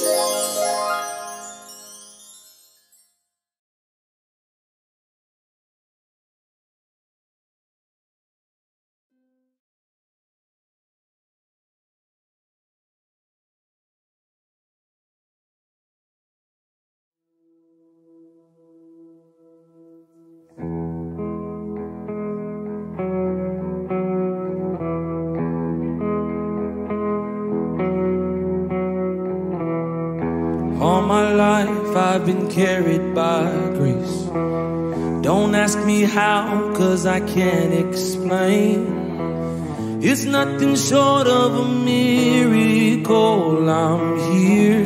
All my life I've been carried by grace. Don't ask me how, 'cause I can't explain. It's nothing short of a miracle I'm here.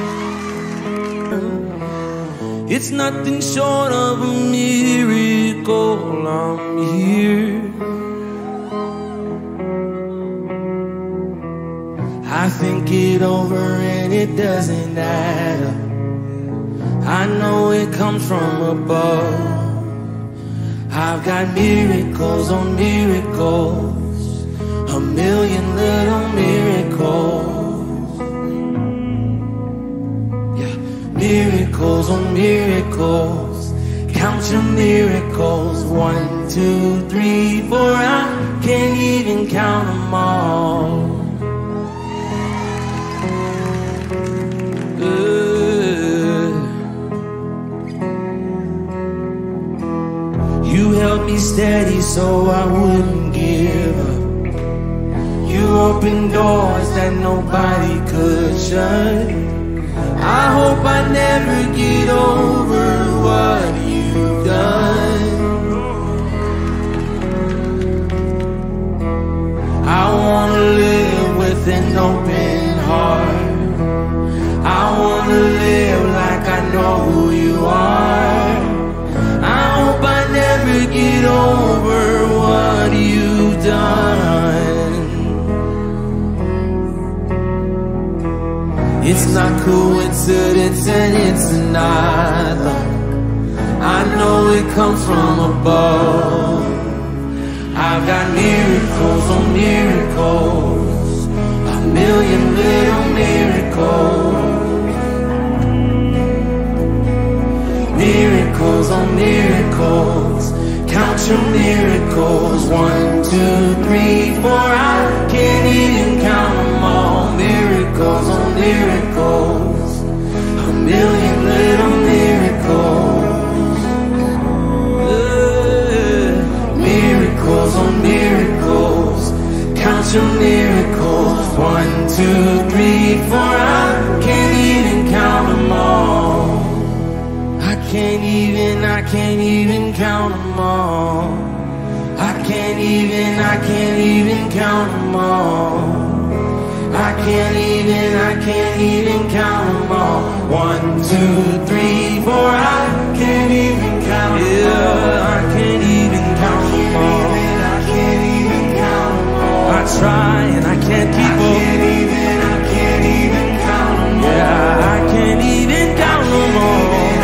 It's nothing short of a miracle I'm here. I think it over and it doesn't add up. I know it comes from above. I've got miracles on miracles, a million little miracles. Yeah, miracles on miracles. Count your miracles, 1, 2, 3, 4. I can't even count them all. You held me steady so I wouldn't give up. You opened doors that nobody could shut. I hope I never get over what you've done. I wanna live with an open heart. I wanna live like I know who you are. I hope I never get over what you've done. It's not coincidence and it's not luck. I know it comes from above. I've got miracles on miracles, a million little miracles. Miracles on miracles, count your miracles, 1, 2, 3, 4. I can't even count them all. Miracles on miracles, a million little miracles. Miracles on miracles, count your miracles, 1, 2, 3, 4. I can't even count them all. I can't even count them all. I can't even count them all. I can't even count them all. 1, 2, 3, 4. I can't even count them all. Yeah, I can't even count them all. I can't even count them all. I try and I can't keep up. I can't even count them all. Yeah, I can't even count them all.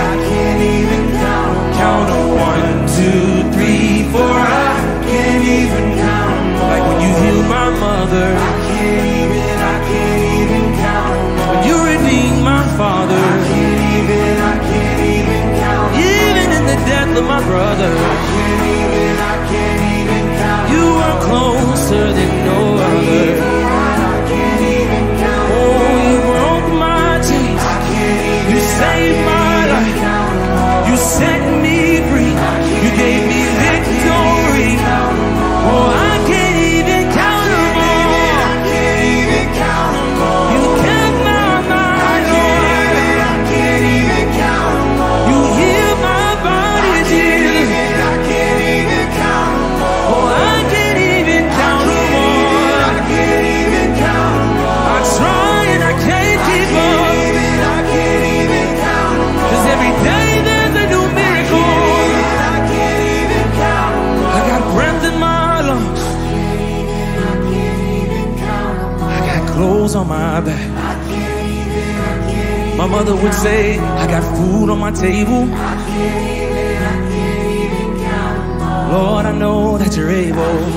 Count them 1, 2, 3, 4. I can't even count them all. Like when you healed my mother. I can't even count them all. When you redeemed my father. I can't even count them all. Even in the death of my brother. I can't even count them all. You are closer than no other. I can't even count them all. Oh, you broke my chains. You saved my life. You set me free. You gave me victory. Oh, I can't even count them all. I can't even count them all. You kept my mind, Lord. I can't even count them all. You healed my body, Jesus. I can't even count them all. Oh, I can't even count them all. I can't even count them all. I try and I can't keep up. I can't even count them all. 'Cause every day there's a new miracle. I can't even count them all. I got breath in my lungs. I can't even count them all. I got clothes on my back. I can't even my mother would say, I got food on my table. I can't even count them all. Lord, I know that you're able. I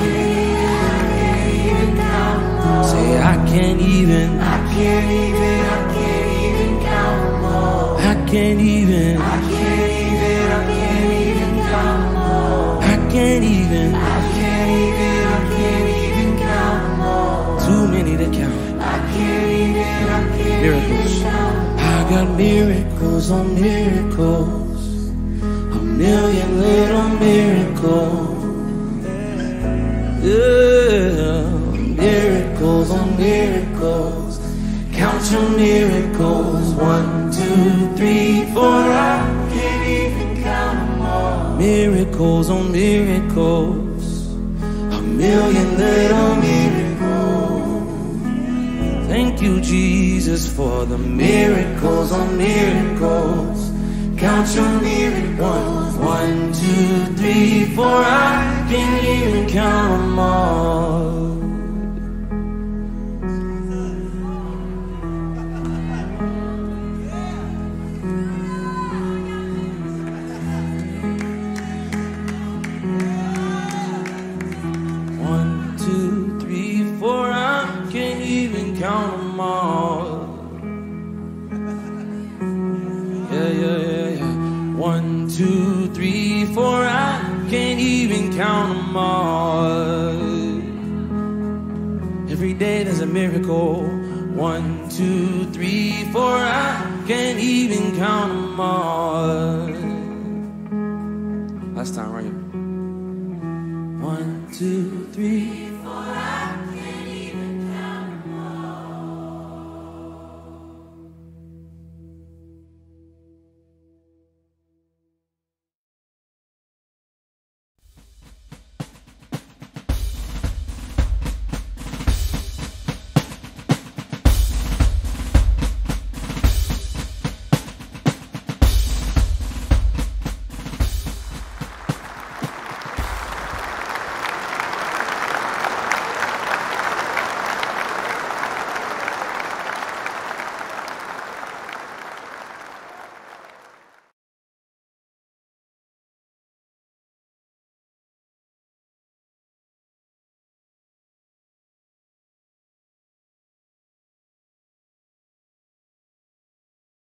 can't even count them all. Say, I can't even can't even count them all. I can't even count them all. Too many to count. I can't even miracles. I got miracles on miracles, a million little miracles. Yeah, miracles on miracles. Count your miracles. 1, 2, 3, 4. I can't even count them all. Miracles on miracles, a million little miracles. Thank you, Jesus, for the miracles on miracles. Count your miracles. 1, 2, 3, 4. I can't even count them all. Count them all. Yeah. 1, 2, 3, 4. I can't even count them all. Every day there's a miracle. 1, 2, 3, 4. I can't even count them all. Last time, right? 1, 2, 3, 4.